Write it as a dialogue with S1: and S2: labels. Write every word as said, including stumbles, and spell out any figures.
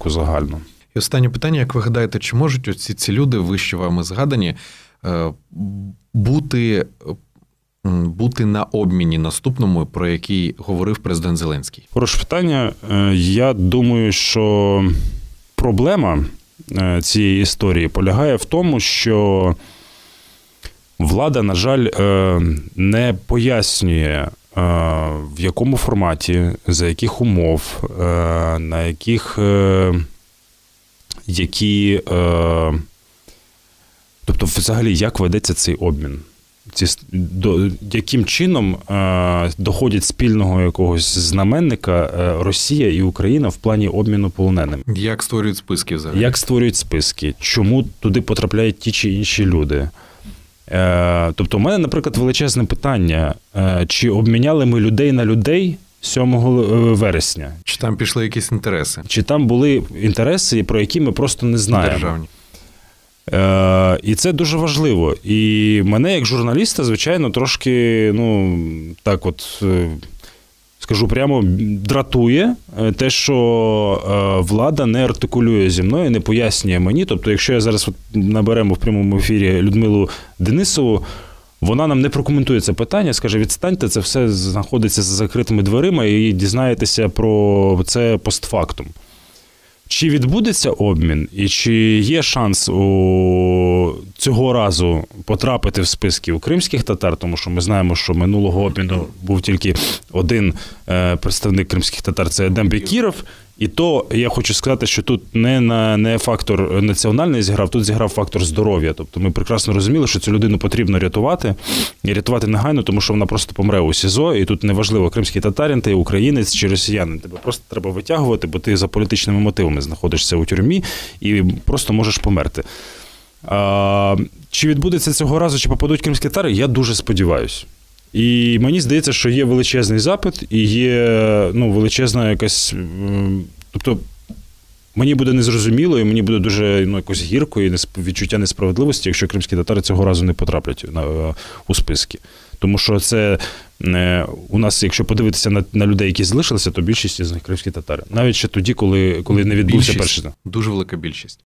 S1: загально.
S2: І останнє питання, як ви гадаєте, чи можуть оці ці люди, вище вами згадані, бути, бути на обміні наступному, про який говорив президент Зеленський?
S1: Хороше питання. Я думаю, що проблема цієї історії полягає в тому, що влада, на жаль, не пояснює, в якому форматі, за яких умов, на яких, які, тобто взагалі, як ведеться цей обмін. Ці, до, яким чином е, доходять спільного якогось знаменника е, Росія і Україна в плані обміну полоненими?
S2: Як створюють списки взагалі?
S1: Як створюють списки? Чому туди потрапляють ті чи інші люди? Е, тобто, у мене, наприклад, величезне питання. Е, чи обміняли ми людей на людей сьомого вересня?
S2: Чи там пішли якісь інтереси?
S1: Чи там були інтереси, про які ми просто не знаємо?
S2: Державні.
S1: Е, і це дуже важливо. І мене, як журналіста, звичайно, трошки, ну, так от, скажу прямо, дратує те, що е, влада не артикулює зі мною, не пояснює мені. Тобто, якщо я зараз от наберемо в прямому ефірі Людмилу Денисову, вона нам не прокоментує це питання, скаже, відстаньте, це все знаходиться за закритими дверима і дізнаєтеся про це постфактум. Чи відбудеться обмін, і чи є шанс у цього разу потрапити в списки у кримських татар, тому що ми знаємо, що минулого обміну був тільки один представник кримських татар, це Едем Бекіров, і то я хочу сказати, що тут не, на, не фактор національний зіграв, тут зіграв фактор здоров'я. Тобто ми прекрасно розуміли, що цю людину потрібно рятувати, і рятувати негайно, тому що вона просто помре у СІЗО, і тут неважливо, кримський татарин, ти українець чи росіянин, тебе просто треба витягувати, бо ти за політичними мотивами знаходишся у тюрмі і просто можеш померти. А, чи відбудеться цього разу, чи попадуть кримські татари, я дуже сподіваюся. І мені здається, що є величезний запит і є, ну, величезна якась... Тобто, мені буде незрозуміло і мені буде дуже, ну, якось гірко і відчуття несправедливості, якщо кримські татари цього разу не потраплять на, у списки. Тому що це у нас, якщо подивитися на, на людей, які залишилися, то більшість з них кримські татари. Навіть ще тоді, коли, коли не відбувся перший.
S2: Дуже велика більшість.